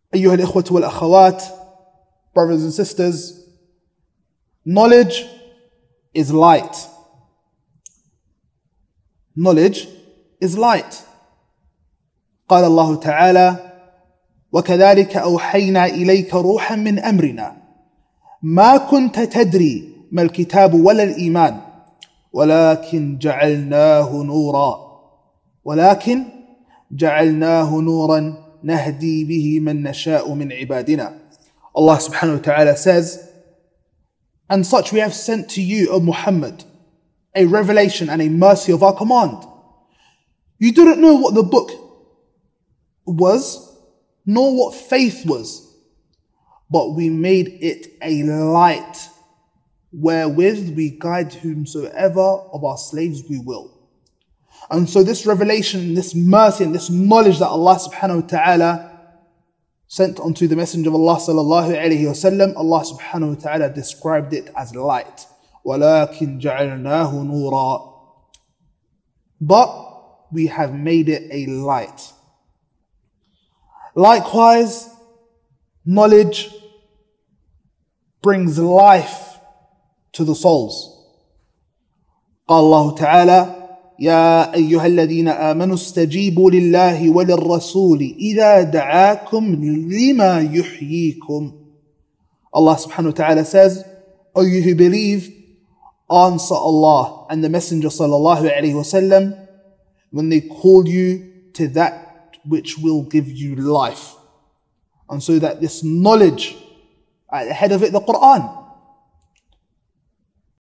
أيها الإخوة والأخوات, brothers and sisters, knowledge is light. Knowledge is light. قال الله تعالى: وكذلك أوحينا إليك روحا من أمرنا ما كنت تدري ما الكتاب ولا الإيمان ولكن جعلناه نورا نهدي به من نشاء من عبادنا. Allah subhanahu wa ta'ala says, and such we have sent to you, O Muhammad, a revelation and a mercy of our command. You didn't know what the book was, nor what faith was, but we made it a light wherewith we guide whomsoever of our slaves we will. And so this revelation, this mercy and this knowledge that Allah subhanahu wa ta'ala sent unto the Messenger of Allah sallallahu alayhi wa sallam, Allah subhanahu wa ta'ala described it as light. وَلَكِنْ جَعَلْنَاهُ نُورًا. But we have made it a light. Likewise, knowledge brings life to the souls. قال الله تعالى: يا أيها الذين آمنوا استجيبوا لله وللرسول إذا دعاكم لما يحييكم. Allah subhanahu wa ta'ala says, O you who believe, answer Allah and the Messenger sallallahu alayhi wa sallam when they call you to that which will give you life. And so that this knowledge, at the head of it, the Qur'an.